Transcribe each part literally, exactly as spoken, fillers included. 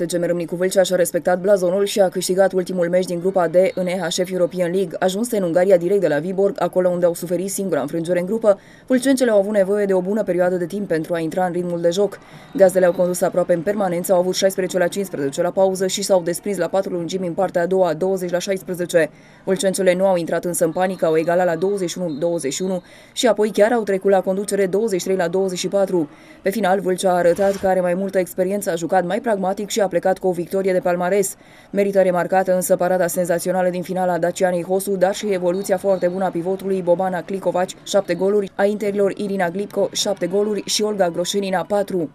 S C M Râmnicu Vâlcea și-a respectat blazonul și a câștigat ultimul meci din grupa D în E H F European League, ajunse în Ungaria direct de la Viborg, acolo unde au suferit singura înfrângere în grupă. Vâlcencele au avut nevoie de o bună perioadă de timp pentru a intra în ritmul de joc. Gazdele au condus aproape în permanență, au avut șaisprezece la cincisprezece la pauză și s-au desprins la patru lungimi în partea a doua, douăzeci la șaisprezece. Vâlcencele nu au intrat însă în panică, au egalat la douăzeci și unu douăzeci și unu și apoi chiar au trecut la conducere douăzeci și trei la douăzeci și patru. Pe final, Vâlcea a arătat că are mai multă experiență, a jucat mai pragmatic și a plecat cu o victorie de palmares. Merită remarcată însă parada senzațională din finala Dacianei Hosu, dar și evoluția foarte bună a pivotului Bobana Clicovaci, șapte goluri, a interilor Irina Glipco, șapte goluri și Olga Groșenina, patru.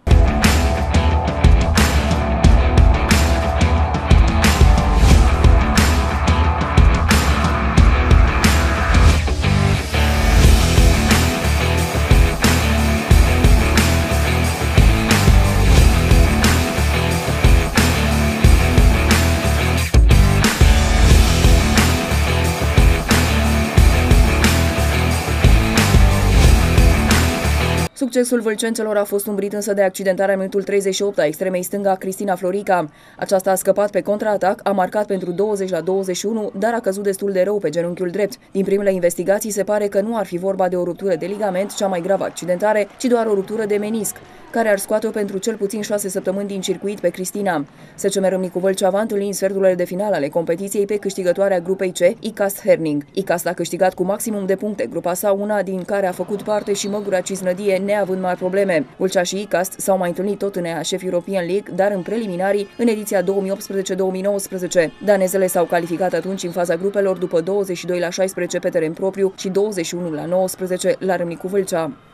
Succesul vâlcențelor a fost umbrit însă de accidentarea în minutul treizeci și opt a extremei stânga Cristina Florica. Aceasta a scăpat pe contraatac, a marcat pentru douăzeci la douăzeci și unu, dar a căzut destul de rău pe genunchiul drept. Din primele investigații se pare că nu ar fi vorba de o ruptură de ligament, cea mai gravă accidentare, ci doar o ruptură de menisc, care ar scoate-o pentru cel puțin șase săptămâni din circuit pe Cristina. S C M Râmnicu Vâlcea va întâlni în sferturile de finală ale competiției pe câștigătoarea grupei C, ICAST Herning. ICAST a câștigat cu maximum de puncte grupa sa, una din care a făcut parte și Măgura Cisnădie, neavând mari probleme. Vâlcea și ICAST s-au mai întâlnit tot în E H F European League, dar în preliminarii în ediția două mii optsprezece două mii nouăsprezece. Danezele s-au calificat atunci în faza grupelor după douăzeci și doi la șaisprezece pe teren propriu și douăzeci și unu la nouăsprezece la Râmnicu Vâlcea.